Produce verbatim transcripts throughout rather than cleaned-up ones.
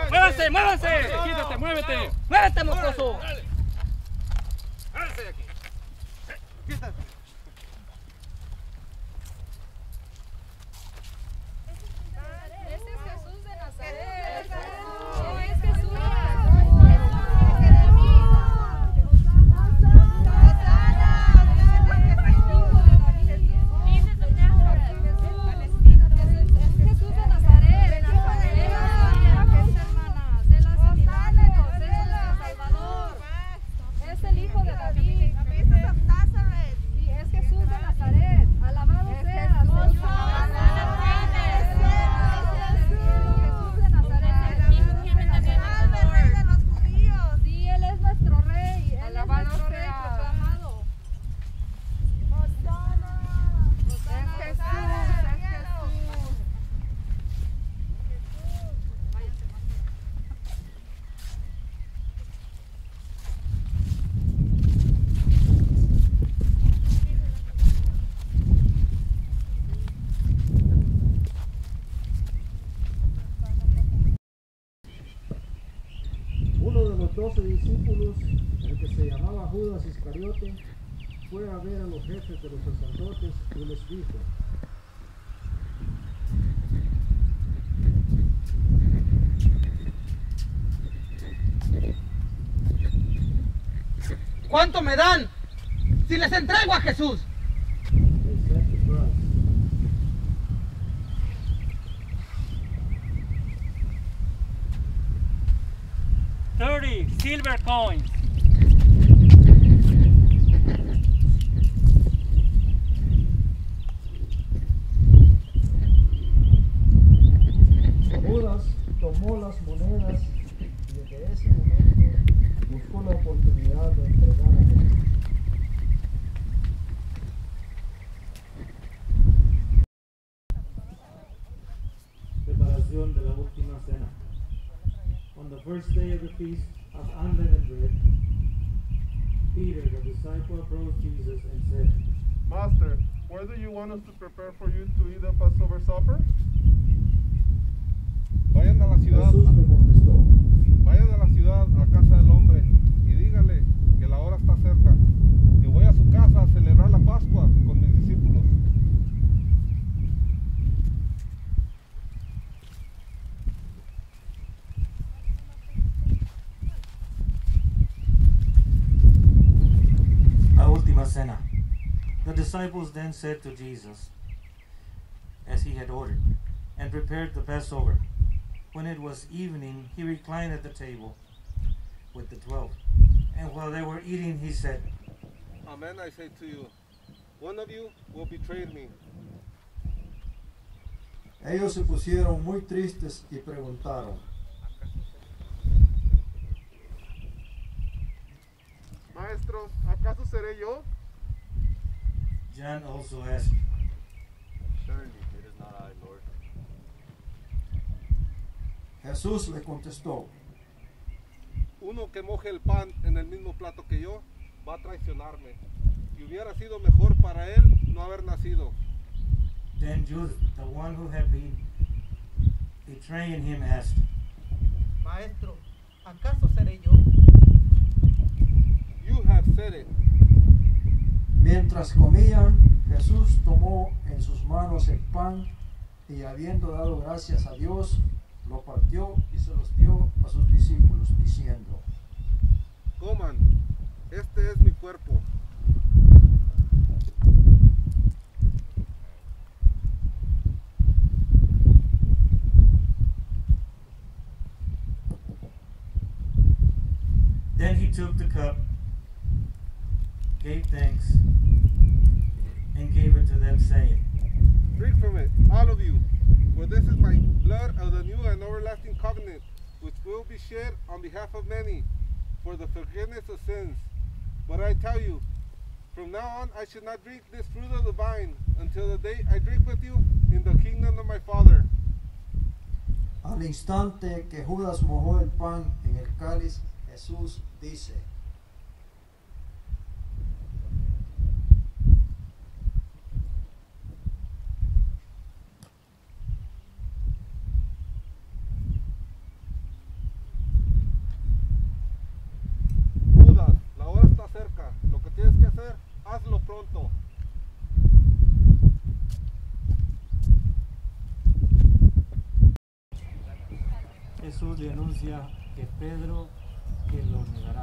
¡Muévanse, muévanse! Quítate, muévete. ¡Muévete, mocoso! Háganse de aquí. Quítate. Ese es Jesús de Nazaret. No, es Jesús. Uno de los doce discípulos, el que se llamaba Judas Iscariote, fue a ver a los jefes de los sacerdotes y les dijo: ¿Cuánto me dan si les entrego a Jesús? They said to Christ, thirty silver coins. Judas tomó las monedas y desde ese momento buscó la oportunidad de entregar a Jesús. Preparación de la última cena. On the first day of the feast of unleavened bread, Peter, the disciple, approached Jesus and said, Master, where do you want us to prepare for you to eat the Passover supper? Vayan a la ciudad, Jesús le contestó, vayan a la ciudad, a casa del hombre, y dígale que la hora está cerca, que voy a su casa a celebrar la Pascua con mis discípulos. La última cena. The disciples then said to Jesus, as he had ordered, and prepared the Passover. When it was evening, he reclined at the table with the twelve. And while they were eating, he said, Amen, I say to you, one of you will betray me. Ellos se pusieron muy tristes y preguntaron, Maestro, ¿acaso seré yo? John also asked, Surely it is not I, Lord. Jesús le contestó, Uno que moje el pan en el mismo plato que yo va a traicionarme. Y hubiera sido mejor para él no haber nacido. Then Judas, the one who had been betraying him, asked, Maestro, ¿acaso seré yo? You have said it. Mientras comían, Jesús tomó en sus manos el pan y habiendo dado gracias a Dios, lo partió y se los dio a sus discípulos, diciendo, Coman, este es mi cuerpo. Then he took the cup, gave thanks, and gave it to them, saying, Drink from it, all of you, for this is my blood of the new and everlasting covenant, which will be shed on behalf of many for the forgiveness of sins. But I tell you, from now on I should not drink this fruit of the vine until the day I drink with you in the kingdom of my Father. Al instante que Judas mojó el pan en el cáliz, Jesús dice, Jesús le anuncia que Pedro que lo negará.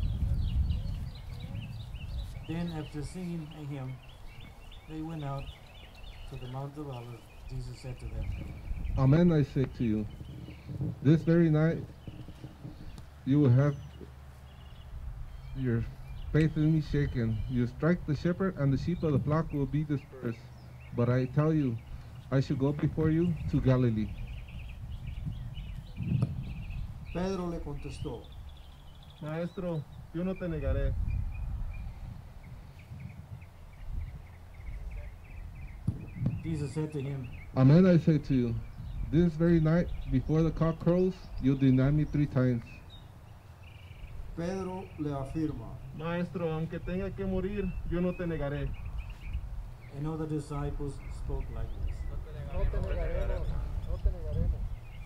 Then after singing a hymn, they went out to the Mount of Olives. Jesus said to them, Amen, I say to you, this very night you will have your faith in me shaken. You strike the shepherd, and the sheep of the flock will be dispersed. But I tell you, I shall go before you to Galilee. Pedro le contestó, Maestro, yo no te negaré. Jesus said to him, Amen, I say to you, this very night before the cock crows, you'll deny me three times. Pedro le afirma, Maestro, aunque tenga que morir, yo no te negaré. and all the disciples spoke like this. no te negaremos, no te negaremos.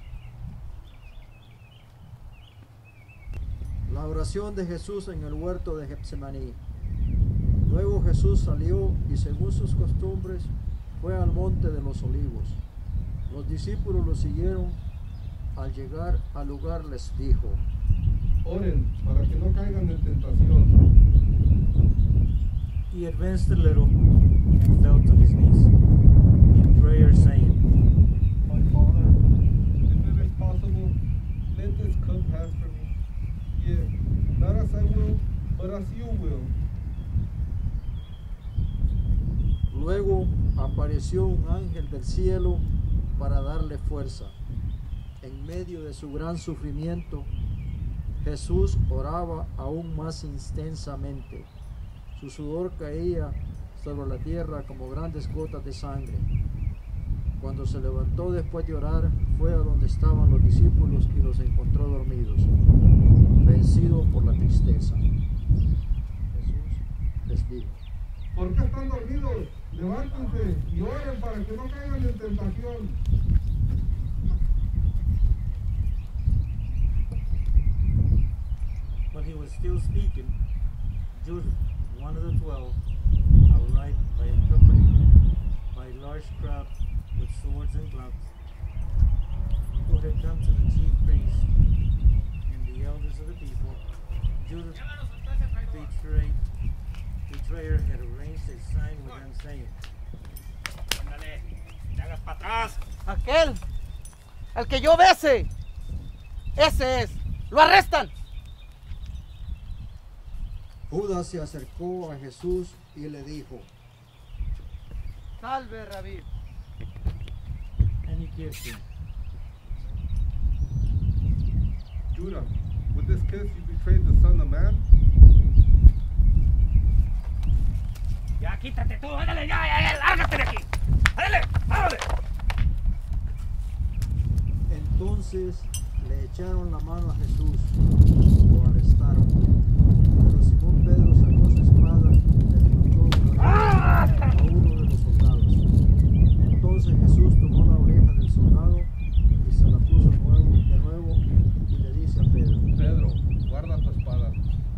La oración de Jesús en el huerto de Getsemaní. Luego Jesús salió y según sus costumbres fue al monte de los olivos. Los discípulos lo siguieron. Al llegar al lugar les dijo, Oren para que no caigan en tentación. He advanced a little and fell to his knees in prayer, saying, My Father, if it is possible, let this cup pass from me. Yet, not as I will, but as you will. luego apareció un ángel del cielo para darle fuerza. En medio de su gran sufrimiento, Jesús oraba aún más intensamente. Su sudor caía sobre la tierra como grandes gotas de sangre. Cuando se levantó después de orar, fue a donde estaban los discípulos y los encontró dormidos, vencidos por la tristeza. Jesús les dijo, ¿Por qué están dormidos? Levántense y oren para que no caigan en tentación. While he was still speaking, Judas, one of the twelve, arrived by accompanied by a large crowd with swords and clubs, who had come to the chief priests and the elders of the people. Judas, betrayed, betrayer, had arranged a sign with them, saying, Ándale, te hagas para atrás. Aquel, el que yo bese, ese es. Lo arrestan. Judas se acercó a Jesús y le dijo, Salve, Rabí. and he kissed him. Judah, with this kiss you betrayed the Son of Man? Ya, quítate tú, ándale, ya, ya, ya, lárgate de aquí. Ándale, ándale. Entonces le echaron la mano a Jesús, lo arrestaron. Pero Simón Pedro sacó su espada y le cortó la oreja a uno de los soldados. Entonces Jesús tomó la oreja del soldado y se la puso nuevo, de nuevo y le dice a Pedro, Pedro, guarda tu espada.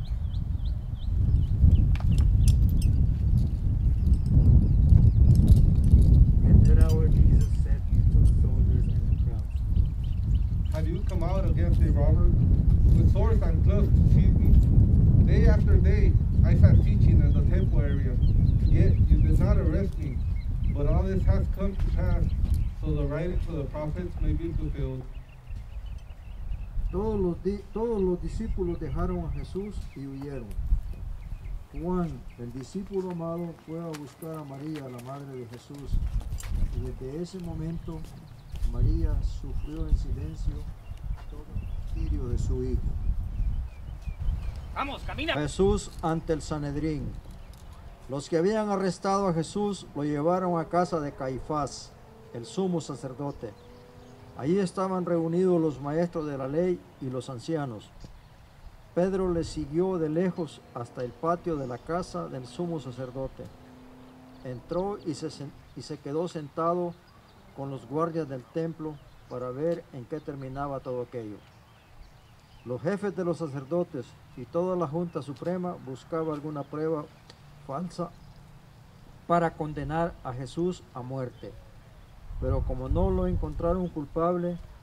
At that hour Jesus said to the soldiers and the crowd, Have you come out against a robber with swords and clubs to seize me? Day after day I sat teaching in the temple area, yet you did not arrest me. But all this has come to pass, so the writings of the prophets may be fulfilled. todos los, di- todos los discípulos dejaron a Jesús y huyeron. Juan, el discípulo amado, fue a buscar a María, la madre de Jesús, y desde ese momento María sufrió en silencio todo el martirio de su hijo. Vamos, camina. Jesús ante el Sanedrín. Los que habían arrestado a Jesús lo llevaron a casa de Caifás, el sumo sacerdote. Allí estaban reunidos los maestros de la ley y los ancianos. Pedro le siguió de lejos hasta el patio de la casa del sumo sacerdote. Entró y se, sen- y se quedó sentado con los guardias del templo para ver en qué terminaba todo aquello. Los jefes de los sacerdotes y toda la Junta Suprema buscaban alguna prueba falsa para condenar a Jesús a muerte. Pero como no lo encontraron culpable,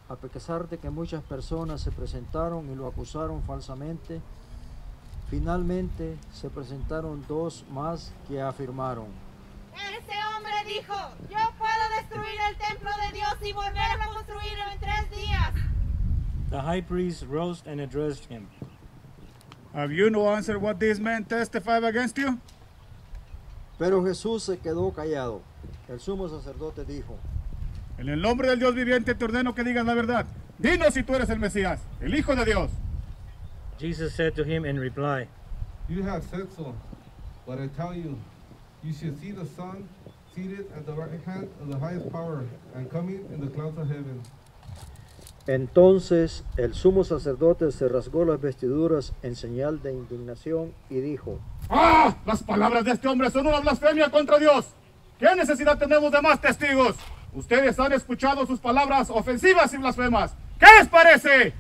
a pesar de que muchas personas se presentaron y lo acusaron falsamente, finalmente se presentaron dos más que afirmaron: Ese hombre dijo, yo puedo destruir el templo de Dios y volverlo a construir en tres días. The high priest rose and addressed him. Have you no answer what these men testified against you? Pero Jesús se quedó callado. El sumo sacerdote dijo: En el nombre del Dios viviente te ordeno que digas la verdad. Dinos si tú eres el Mesías, el Hijo de Dios. Jesus said to him in reply, You have said so, but I tell you, you should see the Son seated at the right hand of the highest power and coming in the clouds of heaven. Entonces el sumo sacerdote se rasgó las vestiduras en señal de indignación y dijo: ¡Ah! Las palabras de este hombre son una blasfemia contra Dios. ¿Qué necesidad tenemos de más testigos? Ustedes han escuchado sus palabras ofensivas y blasfemas. ¿Qué les parece?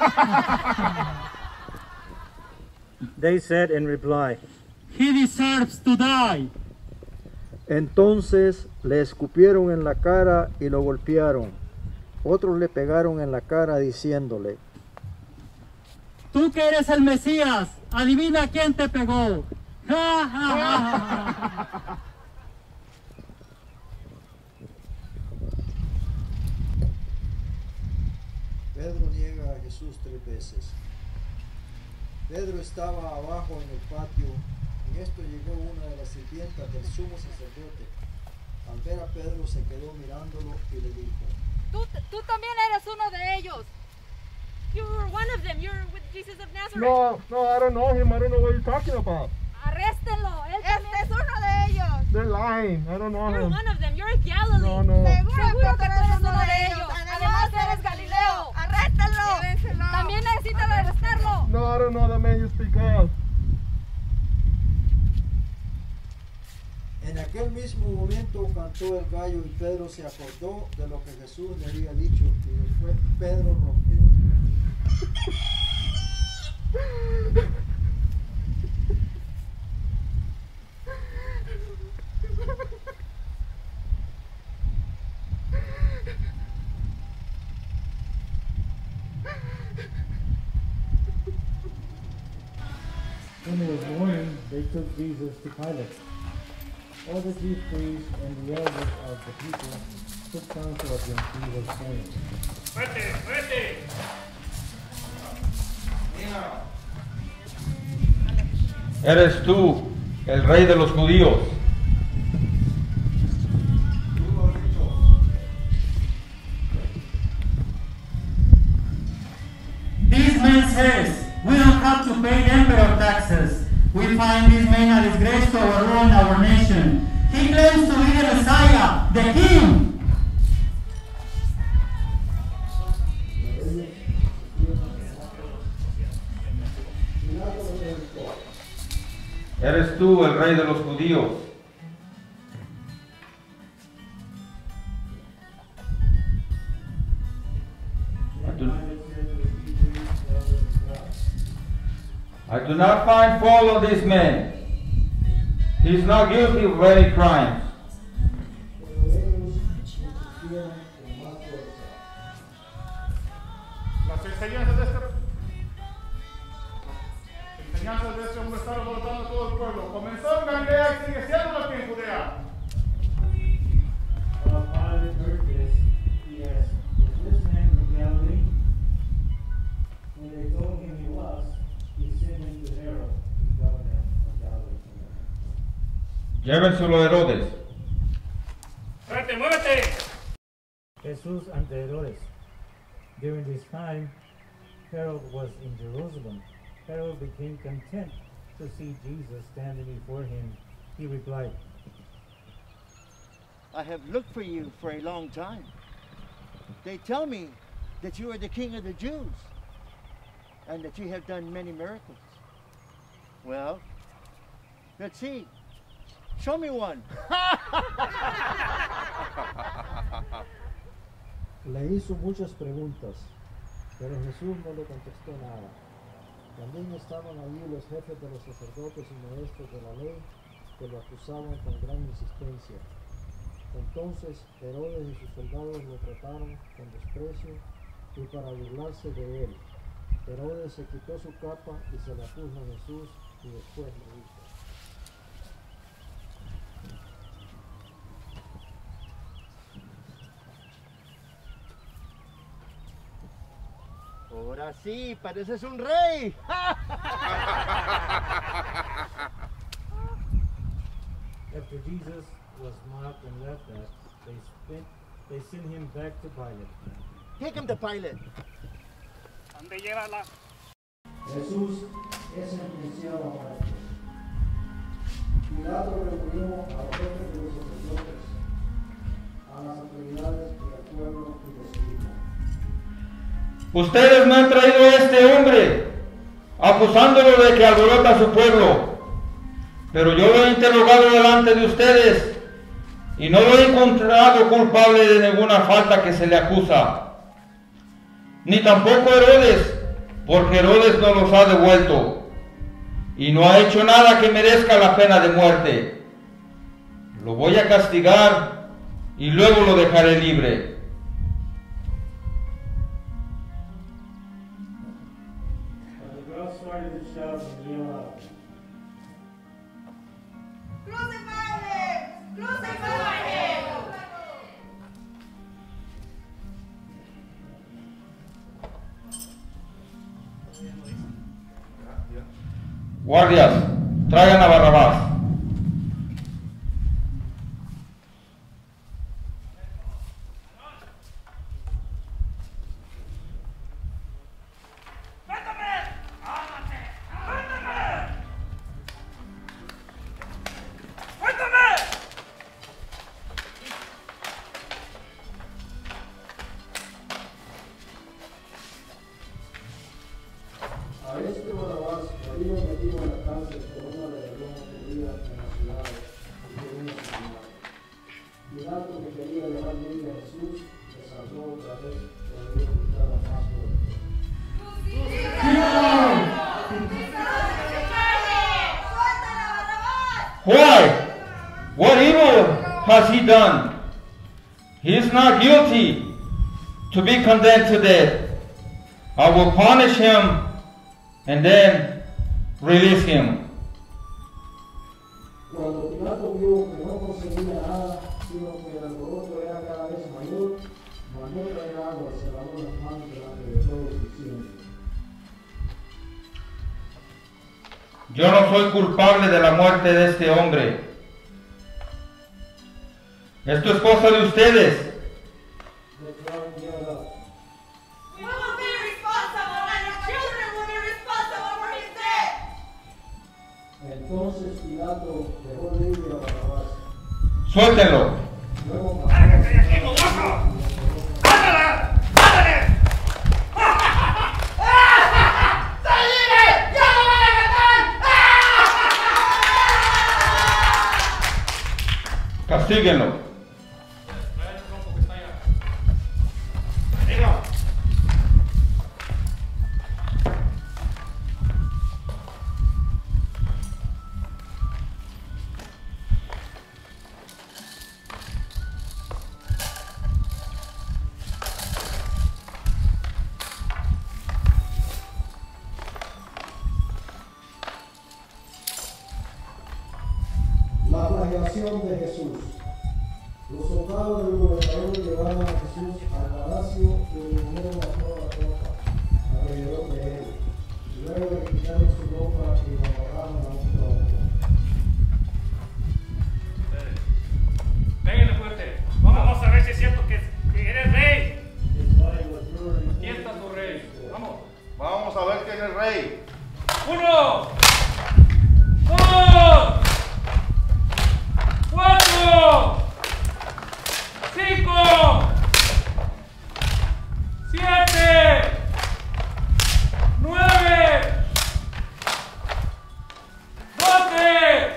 They said in reply, He deserves to die. Entonces le escupieron en la cara y lo golpearon. Otros le pegaron en la cara diciéndole: Tú que eres el Mesías, adivina quién te pegó. Ja, ja, ja, ja. Pedro niega a Jesús tres veces. Pedro estaba abajo en el patio. En esto llegó una de las sirvientas del sumo sacerdote. Al ver a Pedro se quedó mirándolo y le dijo: Tú, tú también eres uno de ellos. You were one of them. You're with Jesus of Nazareth. No, no, I don't know him. I don't know what you're talking about. Arréstenlo. Él también Este es uno de ellos. They're lying. I don't know You're him. one of them. You're a Galilee. No, no. Seguro que tú eres uno de ellos. Además eres Galileo. Arréstenlo. También necesitan arrestarlo. No, I don't know the man you speak of. En aquel mismo momento cantó el gallo y Pedro se acordó de lo que Jesús le había dicho y después Pedro rompió. When it was morning, they took Jesus to Pilate. All the chief priests and the elders of the people took counsel against Jesus, saying, Vete, vete. ¿Eres tú el rey de los judíos? This man says we don't have to pay emperor taxes. We find this man a disgrace to overrule our nation. He claims to be the Messiah, the King. ¿Eres tú el rey de los judíos? I do, I do not find fault of this man. He is not guilty of any crimes. Las enseñanzas de este, enseñanzas de este hombre están alborotando todo el pueblo. Comenzó en Galilea y sigue siendo aquí en Judea. While Pilate heard this, he asked, Is this man from Galilee? When they told him he was, he sent him to Herod, the governor of Galilee. Llévenselo a Herodes. Vete, muévete. Jesús ante Herodes. During this time, Herod was in Jerusalem. Herod became content to see Jesus standing before him. He replied, I have looked for you for a long time. They tell me that you are the King of the Jews and that you have done many miracles. Well, let's see. Show me one. Le hizo muchas preguntas, pero Jesús no le contestó nada. También estaban allí los jefes de los sacerdotes y maestros de la ley que lo acusaban con gran insistencia. Entonces Herodes y sus soldados lo trataron con desprecio y para burlarse de él. Herodes se quitó su capa y se la puso a Jesús y después le dijo: Ahora sí, pareces un rey. After Jesus was mocked and left that, they spent, they sent him back to Pilate. Take him to Pilate. ¿Dónde lleva la? Jesús es sentenciado a muerte. Pilato reunió a los jefes de los sacerdotes, a las autoridades del pueblo y les dijo: Ustedes me han traído a este hombre, acusándolo de que alborota a su pueblo. Pero yo lo he interrogado delante de ustedes y no lo he encontrado culpable de ninguna falta que se le acusa. Ni tampoco Herodes, porque Herodes no los ha devuelto y no ha hecho nada que merezca la pena de muerte. Lo voy a castigar y luego lo dejaré libre. Guardias, traigan a Barrabás. A este Barrabás lo habían metido en la cárcel por una rebelión ocurrida en la ciudad y por una señal. Pilato, que quería dejar libre a Jesús, le saltó otra vez, pero le gritaba más fuerte: Why? What evil has he done? He is not guilty to be condemned to death. I will punish him and then release him. Cuando Pilato vio que no conseguía nada, sino que el alboroto era cada vez mayor, mandó traer agua y se lavó las manos delante de todos, diciendo: Yo no soy culpable de la muerte de este hombre. Esto es cosa de ustedes. Entonces Pilato dejó libre a Barrabás. Suéltenlo. Luego Castíguenlo. la flagelación de Jesús. Los soldados del gobernador llevaron a Jesús al palacio y le unieron a toda la tropa alrededor de él. Y luego le quitaron su ropa y lo agarraron a un tronco. Péguenle fuerte. Vamos a ver si es cierto que, que eres rey. ¿Quién está tu rey? Vamos. Vamos a ver quién es rey. Uno. Dos. Cuatro. Cinco. Siete. Nueve. Doce.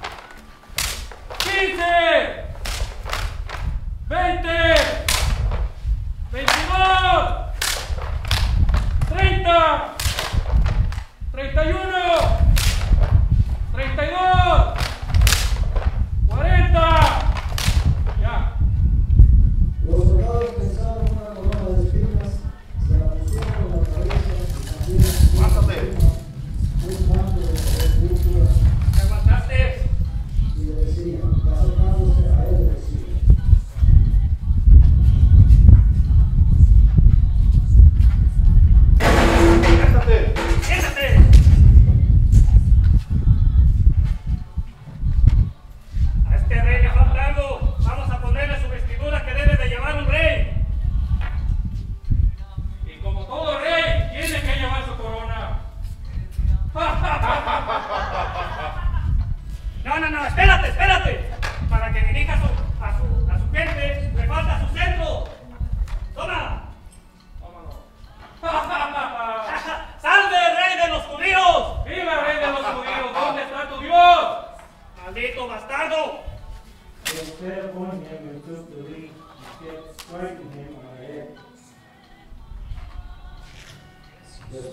Quince. Veinte. Veintidós. Treinta. Treinta y uno. Treinta y dos. Cuarenta. Ya. Los soldados pensaron una corona de espinas,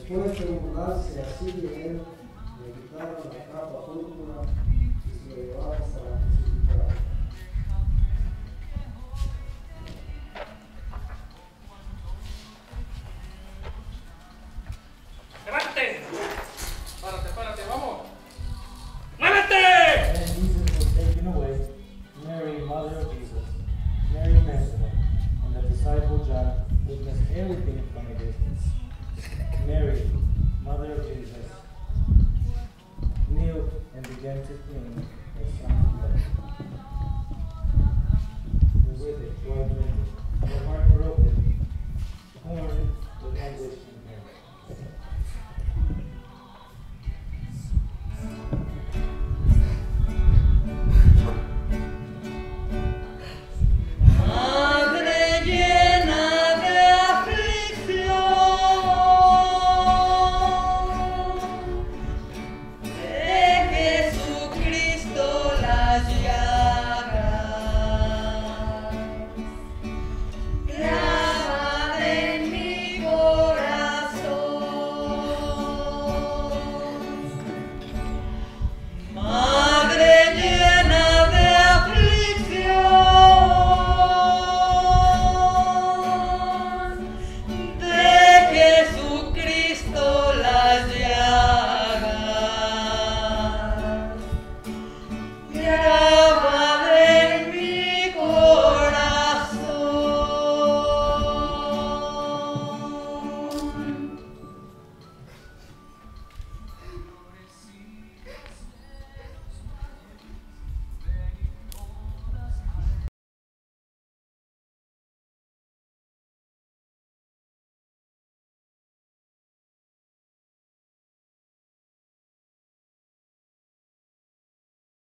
Después de burlarse así de él, le quitaron la capa púrpura y se lo llevaron hasta la crucificada. ¡Levántate! ¡Párate, párate, vamos! ¡Muévete! And Jesus was taken away, Mary, mother of Jesus, Mary Magdalene, and the disciple John witnessed everything from a distance. Mary, mother of Jesus, kneeled and began to clean